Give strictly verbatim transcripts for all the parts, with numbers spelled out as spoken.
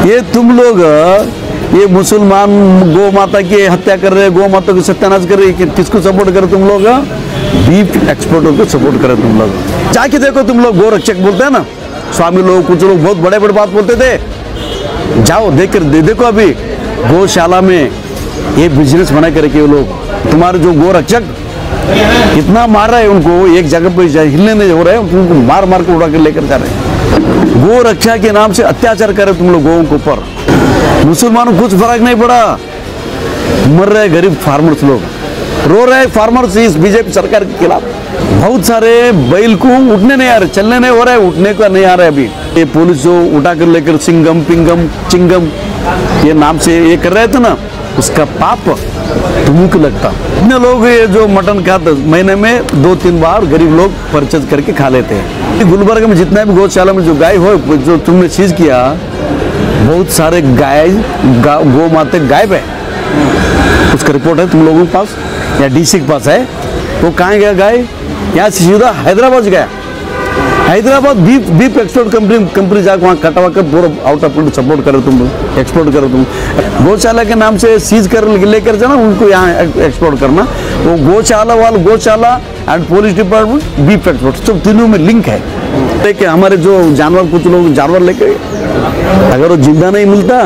ये तुम लोग ये मुसलमान गौ माता की हत्या कर रहे, गौ माता को सत्यानाश कर रहे, कि, किसको सपोर्ट करे तुम लोग? बीफ एक्सपोर्टर को सपोर्ट करे तुम लोग। जाके देखो तुम लोग, गौ रक्षक बोलते हैं ना स्वामी लोग, कुछ लोग बहुत बड़े बड़े बात बोलते थे, जाओ देख कर दे, देखो अभी गौशाला में ये बिजनेस बना करके वो लोग, तुम्हारे जो गौ रक्षक इतना मार रहा है उनको, एक जगह पे हिलने नहीं हो रहे हैं, उनको मार मार कर उड़ा कर लेकर जा रहे हैं। गौ रक्षा के नाम से अत्याचार करे तुम लोग गौओं के ऊपर। मुसलमानों को कुछ फर्क नहीं पड़ा, मर रहे गरीब फार्मर्स लोग, रो रहे फार्मर्स इस बीजेपी सरकार के खिलाफ। बहुत सारे बैल को उठने नहीं आ रहे, चलने नहीं हो रहा है, उठने का नहीं आ रहा है। अभी ये पुलिस जो उठा कर लेकर सिंगम पिंगम चिंगम ये नाम से ये कर रहे थे ना, उसका पाप तुम्हें को लगता। इतने लोग ये जो मटन खाते महीने में दो तीन बार गरीब लोग परचेज करके खा लेते हैं। गुलबर्गा में जितना भी गौशाला में जो गाय हो, जो तुमने चीज किया, बहुत सारे गाय गौ माता गायब है, उसका रिपोर्ट है तुम लोगों के पास या डीसी के पास है। वो कहाँ गया गाय? यहाँ से सीधा हैदराबाद गया, Hyderabad beef beef export company company जाकर वहाँ कटवा कर पूरा आउट ऑफ सपोर्ट करो तुम, एक्सपोर्ट करो तुम। गौशाला के नाम से सीज कर लेकर जाना, उनको यहाँ एक्सपोर्ट करना। वो गौशाला वाला गौशाला and police department beef export सब तीनों में लिंक है। देखिए हमारे जो जानवर, कुछ लोग जानवर लेके अगर वो जिंदा नहीं मिलता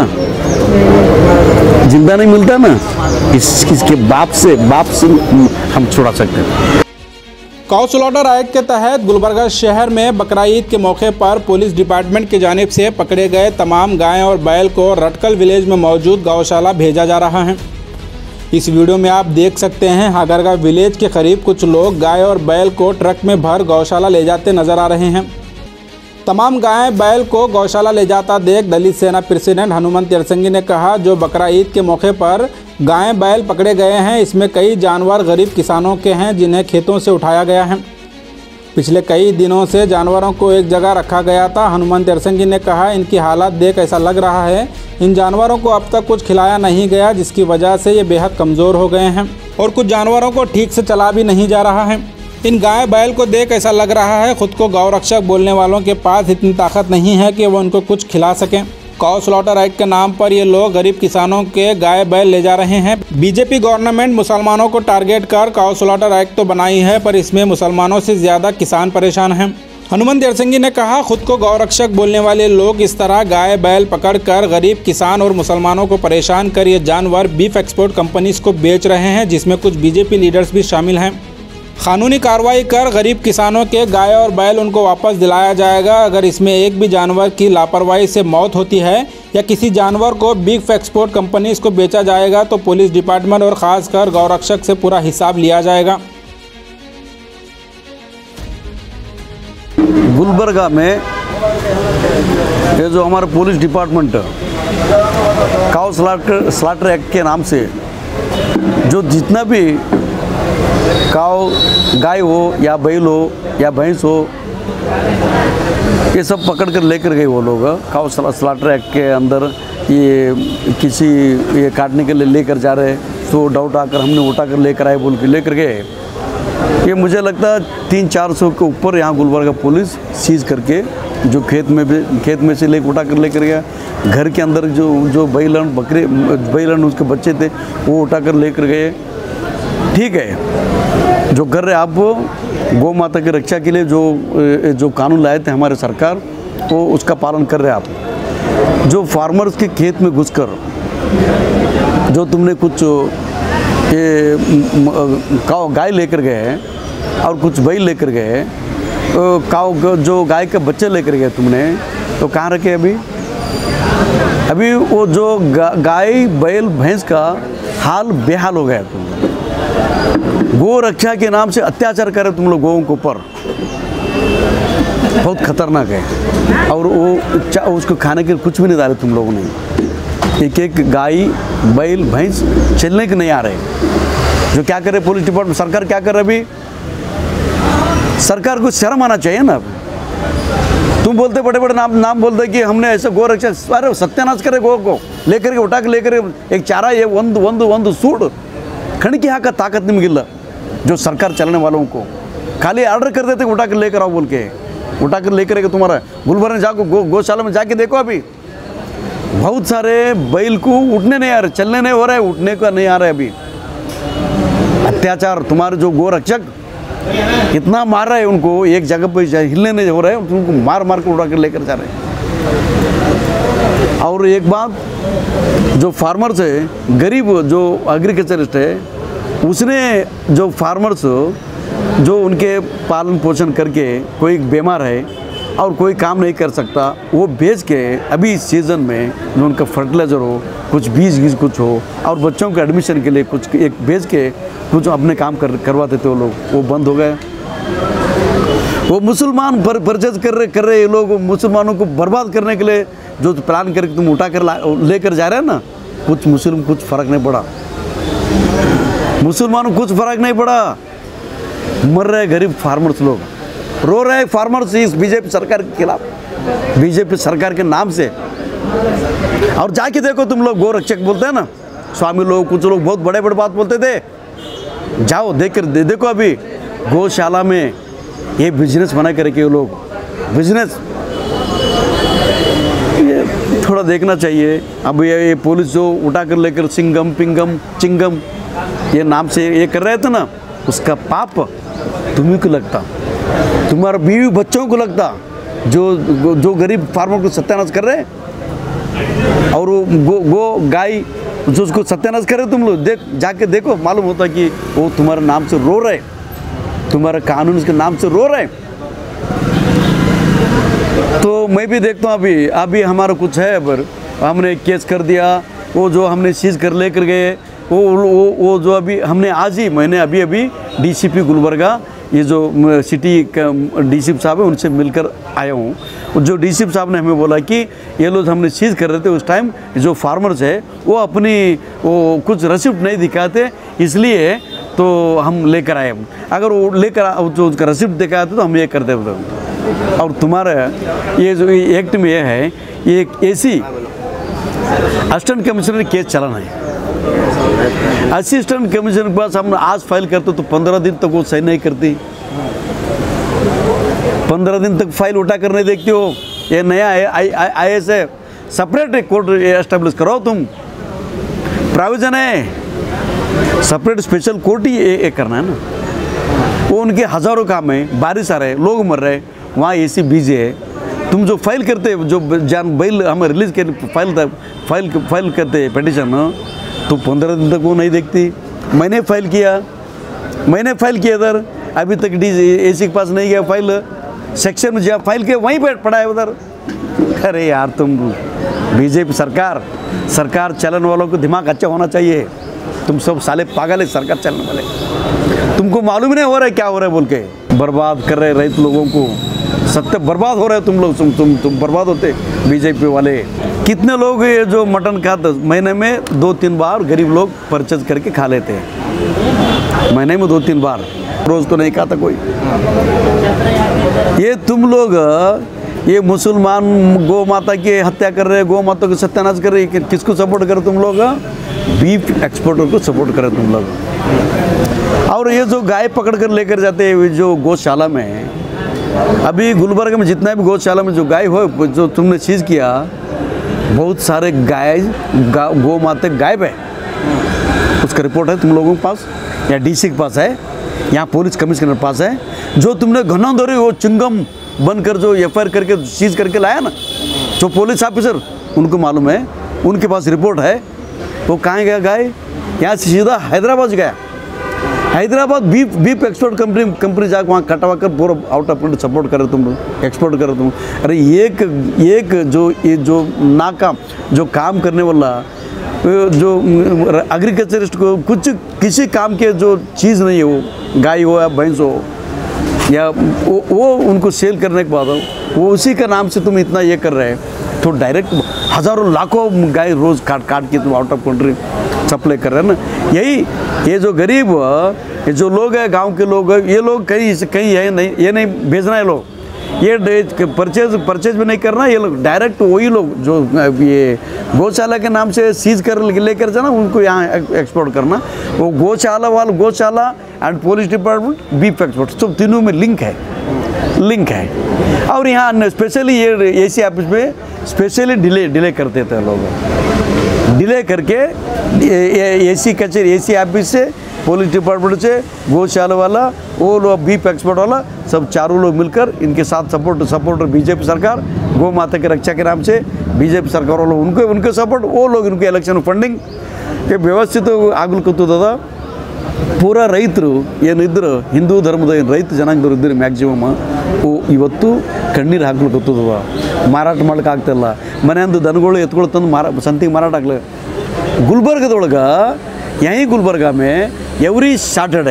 जिंदा नहीं मिलता ना, इस किसके बाप से बाप से हम छुड़ा सकते हैं। काऊ स्लॉटर एक्ट के तहत गुलबर्गा शहर में बकरा ईद के मौके पर पुलिस डिपार्टमेंट की जानिब से पकड़े गए तमाम गायें और बैल को रटकल विलेज में मौजूद गौशाला भेजा जा रहा है। इस वीडियो में आप देख सकते हैं हागरगा विलेज के करीब कुछ लोग गाय और बैल को ट्रक में भर गौशाला ले जाते नजर आ रहे हैं। तमाम गाय बैल को गौशाला ले जाता देख दलित सेना प्रेसिडेंट हनुमंत यरसंगी ने कहा, जो बकरा ईद के मौके पर गाय बैल पकड़े गए हैं, इसमें कई जानवर गरीब किसानों के हैं जिन्हें खेतों से उठाया गया है। पिछले कई दिनों से जानवरों को एक जगह रखा गया था। हनुमंत यरसंगी ने कहा, इनकी हालत देख ऐसा लग रहा है इन जानवरों को अब तक कुछ खिलाया नहीं गया, जिसकी वजह से ये बेहद कमज़ोर हो गए हैं और कुछ जानवरों को ठीक से चला भी नहीं जा रहा है। इन गाय बैल को देख ऐसा लग रहा है खुद को गौ रक्षक बोलने वालों के पास इतनी ताकत नहीं है कि वो उनको कुछ खिला सकें। काऊ स्लॉटर एक्ट के नाम पर ये लोग गरीब किसानों के गाय बैल ले जा रहे हैं। बीजेपी गवर्नमेंट मुसलमानों को टारगेट कर काऊ स्लॉटर एक्ट तो बनाई है, पर इसमें मुसलमानों से ज़्यादा किसान परेशान हैं। हनुमंत यरसंगी ने कहा, खुद को गौ रक्षक बोलने वाले लोग इस तरह गाय बैल पकड़ कर गरीब किसान और मुसलमानों को परेशान कर ये जानवर बीफ एक्सपोर्ट कंपनीज को बेच रहे हैं, जिसमें कुछ बीजेपी लीडर्स भी शामिल हैं। कानूनी कार्रवाई कर गरीब किसानों के गाय और बैल उनको वापस दिलाया जाएगा। अगर इसमें एक भी जानवर की लापरवाही से मौत होती है या किसी जानवर को बीफ एक्सपोर्ट कंपनीज को बेचा जाएगा तो पुलिस डिपार्टमेंट और ख़ासकर गौरक्षक से पूरा हिसाब लिया जाएगा। गुलबर्गा में ये जो हमारा police department cow slaughter slaughter act के नाम से जो जितना भी काऊ गाय हो या बैल हो या भैंस हो, ये सब पकड़ कर लेकर गए वो लोग। काऊ स्लॉटर एक्ट के अंदर ये किसी ये काटने के लिए लेकर जा रहे, तो डाउट आकर हमने उठा कर लेकर आए बोल के लेकर गए। ये मुझे लगता है तीन चार सौ के ऊपर यहाँ गुलबर्गा पुलिस सीज करके जो खेत में भी खेत में से लेकर उठा कर लेकर गया। घर के अंदर जो जो बैलन बकरे बैलन उसके बच्चे थे वो उठा कर लेकर गए। ठीक है, जो कर रहे आप गौ माता की रक्षा के लिए जो जो कानून लाए थे हमारे सरकार, तो उसका पालन कर रहे आप। जो फार्मर्स के खेत में घुसकर जो तुमने कुछ ये काऊ गाय लेकर गए हैं और कुछ बैल लेकर गए, तो काऊ जो गाय के बच्चे लेकर गए तुमने, तो कहाँ रखे अभी? अभी वो जो गा, गाय बैल भैंस का हाल बेहाल हो गया। तुम गौ रक्षा के नाम से अत्याचार कर रहे तुम लोग गौओं के ऊपर, बहुत खतरनाक है। और वो उसको खाने के कुछ भी नहीं डाले तुम लोगों ने। एक एक गाय बैल भैंस चलने के नहीं आ रहे। जो क्या कर रहे पुलिस डिपार्टमेंट, सरकार क्या कर रही? अभी सरकार को शर्म आना चाहिए ना। तुम बोलते बड़े बड़े नाम नाम बोलते कि हमने ऐसे गौ रक्षा, अरे सत्यानाश करे गौ को लेकर के उठा के लेकर एक चारा ये ಒಂದು ಒಂದು ಒಂದು सूड खड़की हाथ का ताकत नहीं मिला। जो सरकार चलने वालों को खाली ऑर्डर कर देते उठा कर लेकर आओ बोल के, उठा कर लेकर के तुम्हारा गुलबर्गा जाको गो गौशाला में जाके देखो। अभी बहुत सारे बैल को उठने नहीं आ रहे, चलने नहीं हो रहा है, उठने का नहीं आ रहा है अभी। अत्याचार, तुम्हारे जो गोरक्षक कितना मार रहा है उनको, एक जगह पर हिलने नहीं हो रहा है, उनको मार मार कर उड़ा कर लेकर जा रहे हैं। और एक बात, जो फार्मर्स है, गरीब जो एग्रीकल्चरिस्ट है, उसने जो फार्मर्स जो उनके पालन पोषण करके कोई बीमार है और कोई काम नहीं कर सकता, वो बेच के अभी इस सीज़न में जो उनका फर्टिलाइज़र हो, कुछ बीज बीज कुछ हो, और बच्चों के एडमिशन के लिए कुछ एक बेच के कुछ अपने काम कर करवाते थे वो लोग, वो बंद हो गए। वो मुसलमान पर परचेज कर रहे कर रहे ये लोग मुसलमानों को बर्बाद करने के लिए जो प्लान करके तुम उठा कर लेकर जा रहे हैं ना, कुछ मुस्लिम कुछ फ़र्क नहीं पड़ा, मुसलमानों को कुछ फ़र्क नहीं पड़ा। मर रहे गरीब फार्मर्स लोग, रो रहे फार्मर्स इस बीजेपी सरकार के खिलाफ, बीजेपी सरकार के नाम से। और जाके देखो तुम लोग, गोरक्षक बोलते हैं ना, स्वामी लोग, कुछ लोग बहुत बड़े बड़े बात बोलते थे, जाओ देख कर दे, देखो अभी गौशाला में ये बिजनेस बना करके वो लोग बिजनेस, ये थोड़ा देखना चाहिए। अब ये, ये पुलिस जो उठा कर लेकर सिंगम पिंगम चिंगम ये नाम से ये कर रहे थे ना, उसका पाप तुम्ही को लगता, तुम्हारा बीवी बच्चों को लगता, जो जो गरीब फार्मर को सत्यानाश कर रहे हैं। और वो गो गो गाय जो उसको सत्यानाश कर रहे, तुम लोग देख जाके देखो, मालूम होता कि वो तुम्हारे नाम से रो रहे, तुम्हारा कानून उसके नाम से रो रहे। तो मैं भी देखता हूँ, अभी अभी हमारा कुछ है, पर हमने केस कर दिया, वो जो हमने सीज कर लेकर गए, वो वो वो जो अभी हमने आज ही मैंने अभी अभी डीसीपी गुलबर्गा, ये जो सिटी का डीसीपी साहब है, उनसे मिलकर आया हूँ। जो डीसीपी साहब ने हमें बोला कि ये लोग हमने सीज कर रहे थे, उस टाइम जो फार्मर्स है वो अपनी वो कुछ रसीद नहीं दिखाते, इसलिए तो हम लेकर आए। अगर वो लेकर जो उसका रसीद दिखाते तो हम ये करते हैं। और तुम्हारा ये जो एक्ट में ये है, ये एक एसी असिस्टेंट कमिश्नर केस चलाना है। असिस्टेंट कमिश्नर के पास हम आज फाइल करते तो पंद्रह दिन तक वो सही नहीं करती, पंद्रह दिन तक फाइल उठा कर नहीं देखती हो। ये नया आई आई एस है, सेपरेट कोर्ट एस्टेब्लिश कराओ, तुम प्रोविजन है, सेपरेट स्पेशल कोर्ट ही ये करना है ना। वो उनके हज़ारों काम है, बारिश आ रहे, लोग मर रहे, वहाँ एसी बिजी है। तुम जो फाइल करते, जो जान बैल हमें रिलीज कर फाइल फाइल फाइल करते पिटीशन, तो पंद्रह दिन तक वो नहीं देखती। मैंने फाइल किया, मैंने फाइल किया इधर, अभी तक डी एसी के पास नहीं गया फाइल, सेक्शन में जहाँ फाइल किया वहीं बैठ पड़ा है उधर। अरे यार, तुम बीजेपी सरकार सरकार चलन वालों को दिमाग अच्छा होना चाहिए। तुम सब साले पागल है सरकार चलने वाले, तुमको मालूम नहीं हो रहा है क्या हो रहा है बोल के बर्बाद कर रहे रैत लोगों को। सत्य बर्बाद हो रहे तुम लोग, तुम तुम तुम बर्बाद होते बीजेपी वाले। कितने लोग ये जो मटन खाते, महीने में दो तीन बार गरीब लोग परचेज करके खा लेते हैं, महीने में दो तीन बार, रोज़ तो नहीं खाता कोई। ये तुम लोग ये मुसलमान गौ माता की हत्या कर रहे, गौ माता को सत्यानाश कर रहे, किसको सपोर्ट करे तुम लोग? बीफ एक्सपोर्टर को सपोर्ट करे तुम लोग। और ये जो गाय पकड़ कर लेकर जाते हैं जो गौशाला में, अभी गुलबर्ग में जितना भी गौशाला में जो गाय हो जो तुमने चीज़ किया, बहुत सारे गाय गौ माता गायब है। उसका रिपोर्ट है तुम लोगों के पास या डीसी के पास है, यहाँ पुलिस कमिश्नर के पास है। जो तुमने घनौदरी वो चिंगम बनकर जो एफ आई आर करके चीज़ करके लाया ना, जो पुलिस ऑफिसर, उनको मालूम है, उनके पास रिपोर्ट है। वो कहाँ गया गाय? यहाँ से सीधा हैदराबाद गया। Hyderabad beef beef export company company जाकर वहाँ कटवा कर पूरा आउट ऑफ कंट्री सपोर्ट करे तुम, एक्सपोर्ट करे तुम। अरे एक एक जो ये जो नाकाम जो काम करने वाला जो एग्रीकल्चरिस्ट को कुछ किसी काम के जो चीज़ नहीं है, वो गाय हो या भैंस हो या वो, वो उनको सेल करने के बाद वो उसी का नाम से तुम इतना ये कर रहे हैं, तो डायरेक्ट हज़ारों लाखों गाय रोज़ काट काट के तुम आउट ऑफ कंट्री सप्लाई कर रहे हैं ना। यही ये जो गरीब ये जो लोग हैं, गांव के लोग हैं, ये लोग कहीं कहीं है नहीं, ये नहीं भेजना है लोग, ये परचेज परचेज भी नहीं करना। ये लोग डायरेक्ट वही लोग जो ये गौशाला के नाम से सीज कर लेकर जाना, उनको यहाँ एक्सपोर्ट करना। वो गौशाला वाला गौशाला and police department beef export सब तीनों में लिंक है लिंक है। और यहाँ स्पेशली ये एसी ऑफिस में स्पेशली डिले डिले करते थे लोग, डिले करके एसी कचेरी एसी ऑफिस से पुलिस डिपार्टमेंट से गौशाला वाला वो लोग बीफ एक्सपर्ट वाला सब चारों लोग मिलकर इनके साथ सपोर्ट सपोर्ट बीजेपी सरकार गौ माता की रक्षा के नाम से बीजेपी सरकार वालों उनको उनके सपोर्ट वो लोग इनके इलेक्शन फंडिंग के व्यवस्थित ಆಗಲು ಕೂತದ ಪೂರಾ ರೈತರು ಏನಿದ್ರು ಹಿಂದೂ ಧರ್ಮದ ಏನು ರೈತ ಜನಾಂಗದವರು ಇದ್ದರು ಮ್ಯಾಕ್ಸಿಮಮ್ ಇವತ್ತು ಕಣ್ಣೀರು ಹಾಕ್ಲು ಕೂತದವ ಮಾರಾಟ ಮಾಡ್ಲಿಕ್ಕೆ ಆಗ್ತಿಲ್ಲ ಮನೆಯಂದು ದನಗಳು ಎತ್ಕೊಳ್ಳೋ ತಂದು ಮಾರಾ ಸಂತಿಗೆ ಮಾರಾಟ ಆಗ್ಲಿ ಗುಲ್ಬರ್ಗದೊಳಗೆ यहीं गुलबर्गा में एवरी सैटरडे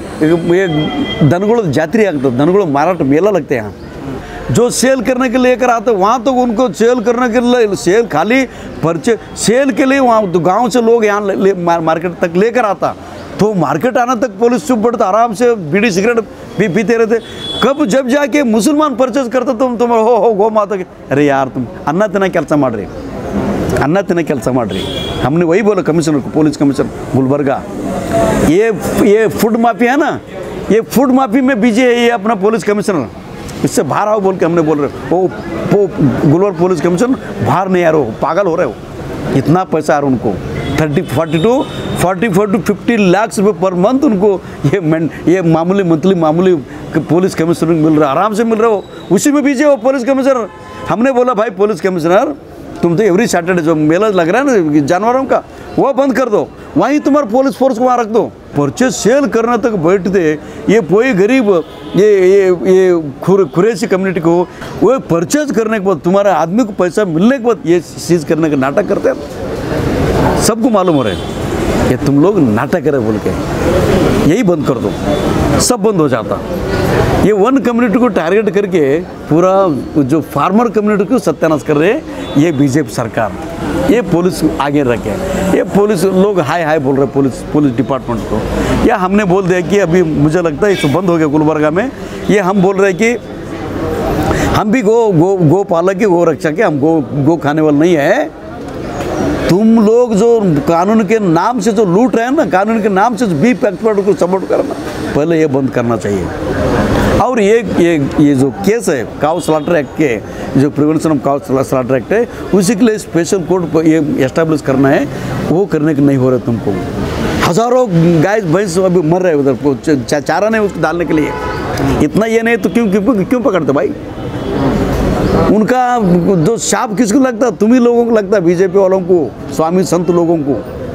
दनगुल जातरी आगता दनगुल माराट मेला लगते हैं जो सेल करने के लिए लेकर आते वहाँ तो उनको सेल करने के लिए सेल खाली परचे सेल के लिए वहाँ तो गांव से लोग यहाँ मार्केट तक लेकर आता तो मार्केट आने तक पुलिस चुप पड़ता आराम से बीड़ी सिगरेट भी पीते रहते कब जब जाके मुसलमान परचेज करते तुम तुम हो हो गो माता के अरे यार तुम अन्ना तिना ಕೆಲಸ ಮಾಡ್ರಿ ಅನ್ನ ತಿನ್ನ ಕೆಲಸ ಮಾಡ್ರಿ हमने वही बोला कमिश्नर को पुलिस कमिश्नर गुलबर्गा ये ये फूड माफी है ना ये फूड माफी में बीजे है ये अपना पुलिस कमिश्नर इससे बाहर आओ बोल के हमने बोल रहे वो वो गुलबर्गा पुलिस कमिश्नर बाहर नहीं आ रहे हो पागल हो रहे हो इतना पैसा आ रहा उनको thirty forty two forty four two fifty lakh रुपये पर मंथ उनको ये ये मामूली मंथली मामूली पुलिस कमिश्नर मिल रहा है आराम से मिल रहे हो उसी में बीजे हो पुलिस कमिश्नर हमने बोला भाई पुलिस कमिश्नर तुम तो एवरी सैटरडे जो मेला लग रहा है ना जानवरों का वो बंद कर दो वहीं तुम्हारा पुलिस फोर्स को वहाँ रख दो परचेज सेल करने तक बैठते ये कोई गरीब ये ये ये खुर कुरैशी कम्युनिटी को वो परचेज करने के बाद तुम्हारे आदमी को पैसा मिलने के बाद ये चीज़ करने का नाटक करते हैं सबको मालूम हो रहा है ये तुम लोग नाटक करे बोल के यही बंद कर दो सब बंद हो जाता ये वन कम्युनिटी को टारगेट करके पूरा जो फार्मर कम्युनिटी को सत्यानाश कर रहे हैं ये बीजेपी सरकार ये पुलिस आगे रखे ये पुलिस लोग हाय हाय बोल रहे पुलिस पुलिस डिपार्टमेंट को या हमने बोल दिया कि अभी मुझे लगता है इसको बंद हो गया गुलबर्गा में ये हम बोल रहे हैं कि हम भी गो गो गो पालक के गो रक्षा के हम गो गो खाने वाले नहीं है तुम लोग जो कानून के नाम से जो लूट रहे हैं ना कानून के नाम से बीफ एक्सपर्ट को सपोर्ट करना पहले ये बंद करना चाहिए और ये ये ये जो केस है काउ स्लॉटर एक्ट के जो prevention of cow slaughter act है उसी के लिए स्पेशल कोर्ट ये एस्टैब्लिश करना है वो करने के नहीं हो रहा तुमको हज़ारों गाय भैंस अभी मर रहे उधर चा, चारा नहीं उसको डालने के लिए इतना ये नहीं तो क्यों क्यों क्यों पकड़ते भाई उनका जो शाप किसको लगता तुम ही लोगों को लगता बीजेपी वालों को स्वामी संत लोगों को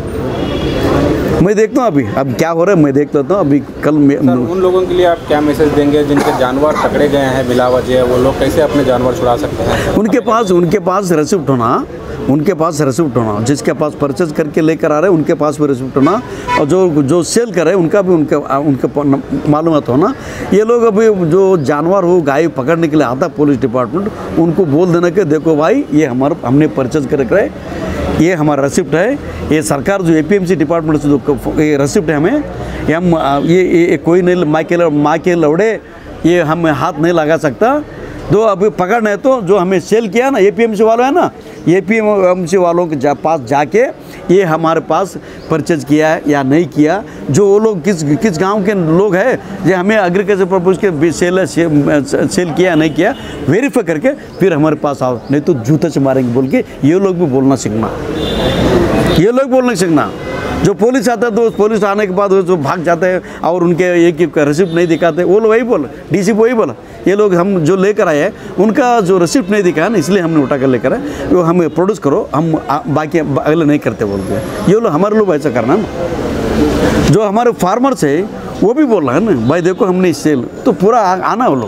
मैं देखता हूँ अभी अब क्या हो रहा है मैं देखता हूँ अभी कल में सर, उन लोगों के लिए आप क्या मैसेज देंगे जिनके जानवर पकड़े गए हैं बिला वजह वो लोग कैसे अपने जानवर छुड़ा सकते हैं उनके पास उनके पास रिसिप्ट होना उनके पास रिसिप्ट होना जिसके पास परचेज करके लेकर आ रहे हैं उनके पास भी रिसिप्ट होना और जो जो सेल कर रहे हैं उनका भी उनके उनके मालूमात होना ये लोग अभी जो जानवर हो गाय पकड़ने के लिए आता पुलिस डिपार्टमेंट उनको बोल देना कि देखो भाई ये हमारा हमने परचेज कर रहे ये हमारा रिसिप्ट है ये सरकार जो एपीएमसी डिपार्टमेंट से जो ये रिसिप्ट है हमें ये हम ये, ये कोई नहीं माँ के माँ के लौड़े ये हम हाथ नहीं लगा सकता दो अभी पकड़ना है तो जो हमें सेल किया ना एपीएमसी वालों है ना एपीएमसी वालों के जा, पास जाके ये हमारे पास परचेज किया है या नहीं किया जो वो लोग किस किस गांव के लोग हैं जो हमें एग्रीकल्चर पर्पज़ के सेल है सेल किया नहीं किया वेरीफाई करके फिर हमारे पास आओ नहीं तो जूते से मारेंगे बोल के ये लोग भी बोलना सीखना ये लोग बोलना सीखना जो पुलिस आता है तो पुलिस आने के बाद वो जो भाग जाते हैं और उनके एक रिसिप्ट नहीं दिखाते वो लोग वही बोला डीसी वही बोला ये लोग हम जो लेकर आए हैं उनका जो रिसिप्ट नहीं दिखा ना इसलिए हमने उठा कर लेकर आए वो हमें प्रोड्यूस करो हम बाकी अगले नहीं करते बोल के ये लोग हमारे लोग ऐसा करना ना जो हमारे फार्मर्स है वो भी बोल रहा है ना भाई देखो हमने सेल तो पूरा आना वो लोग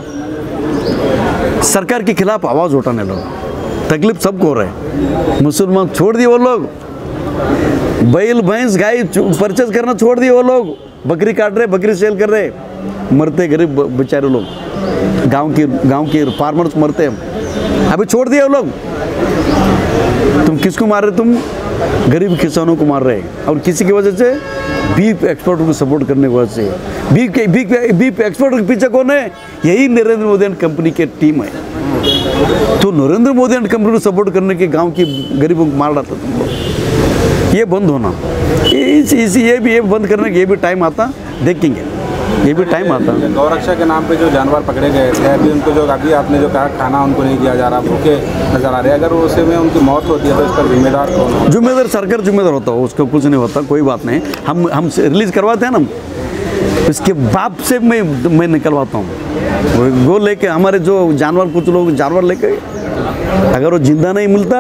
सरकार के खिलाफ आवाज़ उठाने लोग तकलीफ सबको हो रहा है मुसलमान छोड़ दिए वो लोग बैल भैंस गाय परचेज करना छोड़ दिए वो लोग बकरी काट रहे बकरी सेल कर रहे मरते गरीब बेचारे लोग गांव के गांव के फार्मर्स मरते हैं अभी छोड़ दिए वो लोग तुम किसको मार रहे तुम गरीब किसानों को मार रहे और किसी की वजह से बीफ एक्सपोर्ट को सपोर्ट करने की वजह से बीफ के बीफ बीफ एक्सपोर्ट के पीछे कौन है यही नरेंद्र मोदी एंड कंपनी की टीम है तो नरेंद्र मोदी एंड कंपनी को सपोर्ट करने के गाँव के गरीबों को मार डालता तुम लोग ये बंद होना इस, इस ये भी ये बंद करने के ये भी टाइम आता देखेंगे ये भी टाइम आता है। गौरक्षा के नाम पे जो जानवर पकड़े गए थे, अभी उनको जो अभी आपने जो कहा खाना उनको नहीं दिया जा रहा, भूखे नजर आ रहे हैं, अगर उसे में उनकी मौत होती है तो इसका जिम्मेदार कौन होगा? जिम्मेदार सरकार जिम्मेदार होता है, उसका कुछ नहीं होता, कोई बात नहीं। हम हम रिलीज करवाते हैं ना, इसके बाप से मैं मैं निकलवाता हूँ। वो लेके हमारे जो जानवर, कुछ लोग जानवर लेके, अगर वो जिंदा नहीं मिलता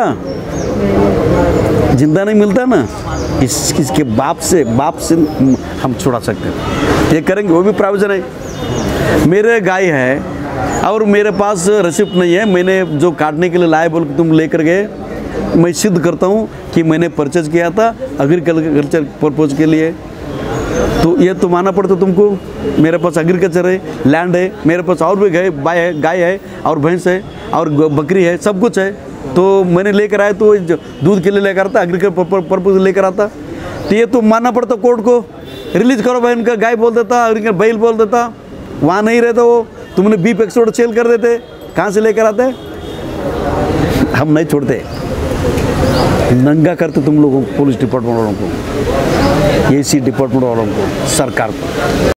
जिंदा नहीं मिलता ना, इस इसके बाप से बाप से हम छुड़ा सकते हैं, ये करेंगे, वो भी प्रावधान है। मेरे गाय है और मेरे पास रसीद नहीं है, मैंने जो काटने के लिए लाए बोल के तुम लेकर गए, मैं सिद्ध करता हूँ कि मैंने परचेज किया था एग्रीकल्चर पर्पज के लिए, तो ये तो मानना पड़ता तुमको। मेरे पास एग्रीकल्चर है, लैंड है, मेरे पास और भी गाय गाय है गाय है और भैंस है और बकरी है, सब कुछ है, तो मैंने लेकर आया, तो दूध के लिए लेकर आता, एग्रीकल्चर पर्पज लेकर आता, तो ये तो मानना पड़ता कोर्ट को। रिलीज करो भाई, उनका गाय बोल देता, बैल बोल देता, वहाँ नहीं रहता वो, तुमने बीफ एक्सपोर्ट सेल कर देते, कहाँ से लेकर आते? हम नहीं छोड़ते, नंगा करते तुम लोगों को, पुलिस डिपार्टमेंट वालों को, एसी डिपार्टमेंट वालों को, सरकार को।